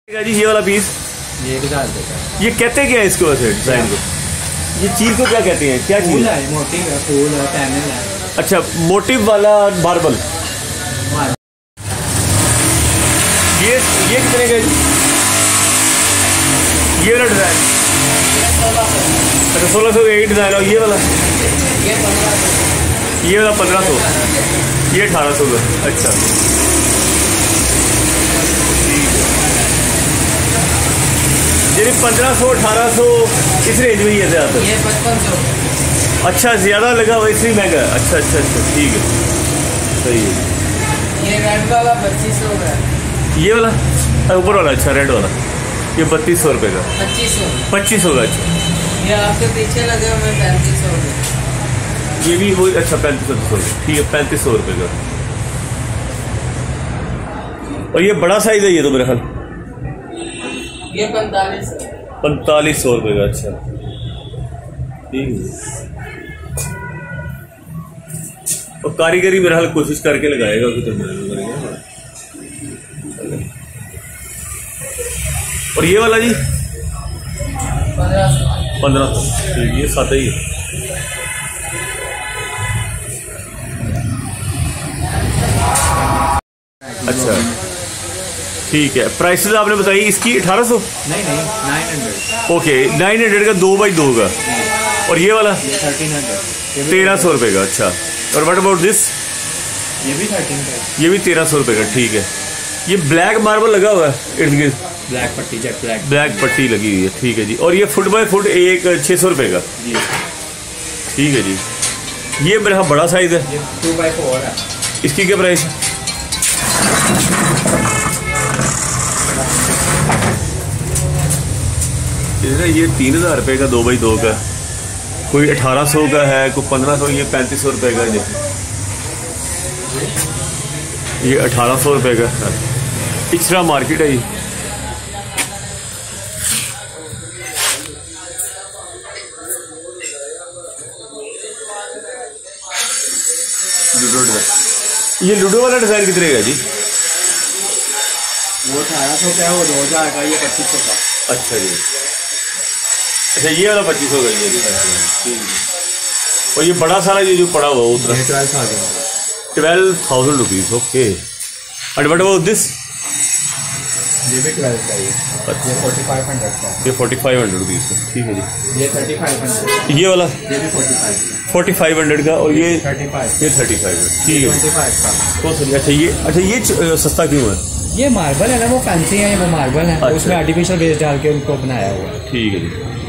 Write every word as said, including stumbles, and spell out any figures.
जी ये वाला पीस ये ये कहते क्या है इसको वैसे डिजाइन को? ये चीज को क्या कहते हैं? क्या चीज है? मोटिव है, फूल है, पैनल है। अच्छा, मोटिव वाला मार्बल। ये ये कितने का? ये वाला डिजाइन अच्छा सोलह सौ का एक डिजाइन और ये वाला ये वाला पंद्रह सौ ये अठारह सौ का। अच्छा ये पंद्रह सौ अठारह सौ इस रेंज में ही है ज़्यादातर। ये पचपन सौ। अच्छा ज़्यादा लगा हुआ इसलिए महंगा है। अच्छा अच्छा अच्छा ठीक है सही है। ये रेड वाला पच्चीस सौ का। ये वाला ऊपर वाला अच्छा रेड वाला ये बत्तीस सौ रुपये का। पच्चीस सौ पच्चीस सौ का। अच्छा ये आपके पीछे लगे हुए पैंतीस सौ का। ये भी वही अच्छा पैंतीस सौ का ठीक है पैंतीस सौ रुपये का। और ये बड़ा साइज है ये तो मेरा ख्याल ये पैंतालीस पैंतालीस सौ रुपये का। अच्छा ठीक है। और कारीगरी मेरा हाल कोशिश करके लगाएगा कि तो और ये वाला जी पंद्रह सौ पंद्रह सौ ठीक ये सादा ही है। अच्छा ठीक है। प्राइसेस आपने बताई इसकी अठारह सौ नहीं नहीं nine hundred. Okay nine hundred का दो बाई दो का। और ये वाला थर्टीन हंड्रेड तेरह सौ रुपये का। अच्छा और व्हाट अबाउट दिस? ये भी थर्टीन का। ये भी तेरह सौ रुपये का। ठीक है। ये ब्लैक मार्बल लगा हुआ है इर्द गिर्द ब्लैक पट्टी जेट ब्लैक ब्लैक पट्टी लगी हुई है। ठीक है जी। और ये फुट बाय फुट एक छः सौ रुपये का। जी ठीक है जी। ये मेरा बड़ा साइज है ये टू बाई फोर है। इसकी क्या प्राइस? ये तीन हज़ार रुपये का दो बाई दो का। कोई अठारह सौ का है कोई पंद्रह सौ ये पैंतीस सौ रुपये का। ये अठारह सौ रुपये का है। पिछड़ा मार्केट है ये। लूडो डिजाइन ये लूडो वाला डिजाइन कितने का जी? वो अठारह सौ का है वो दो हज़ार का। ये पच्चीस सौ का। अच्छा जी। अच्छा ये वाला पच्चीस सौ का ये ठीक है। और ये बड़ा सारा ये जो पड़ा हुआ उतना twelve thousand twelve thousand rupees. Okay and what about this? ये भी ट्वेल्व का। ये अच्छा फोर्टी फाइव हंड्रेड का। ये फोर्टी फाइव हंड्रेड रुपीज़ का। ठीक है जी। ये थर्टी फाइव हंड्रेड। ये वाला ये भी forty five forty five hundred का। और ये थर्टी फाइव ये थर्टी फाइव है। ठीक है ट्वेंटी फाइव का। तो सही। अच्छा ये अच्छा ये च- सस्ता क्यों है? ये मार्बल है ना वो फैंसी है वो मार्बल है अच्छा। उसमें आर्टिफिशियल बेस डाल के उनको बनाया हुआ है। ठीक है जी।